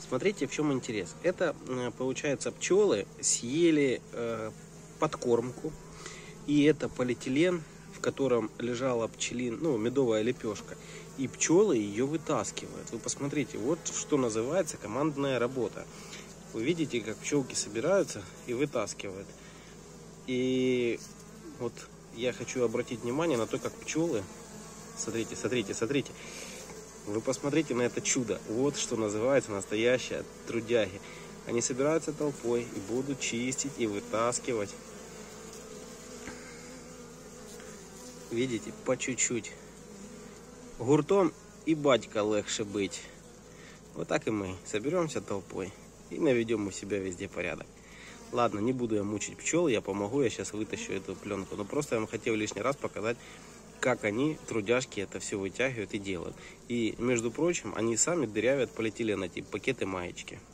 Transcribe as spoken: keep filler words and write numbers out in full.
Смотрите, в чем интерес. Это, получается, пчелы съели э, подкормку. И это полиэтилен, в котором лежала пчелин, ну, медовая лепешка. И пчелы ее вытаскивают. Вы посмотрите, вот что называется командная работа. Вы видите, как пчелки собираются и вытаскивают. И вот я хочу обратить внимание на то, как пчелы... Смотрите, смотрите, смотрите. Вы посмотрите на это чудо. Вот что называется настоящие трудяги. Они собираются толпой и будут чистить и вытаскивать. Видите, по чуть-чуть. Гуртом и батька легче быть. Вот так и мы соберемся толпой и наведем у себя везде порядок. Ладно, не буду я мучить пчел, я помогу, я сейчас вытащу эту пленку. Но просто я вам хотел лишний раз показать, как они, трудяшки, это все вытягивают и делают. И, между прочим, они сами дырявят полиэтилен, эти пакеты маечки.